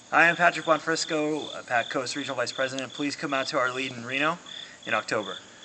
I am Patrick Bonfrisco, Pat Coast Regional Vice President. Please come out to our lead in Reno in October.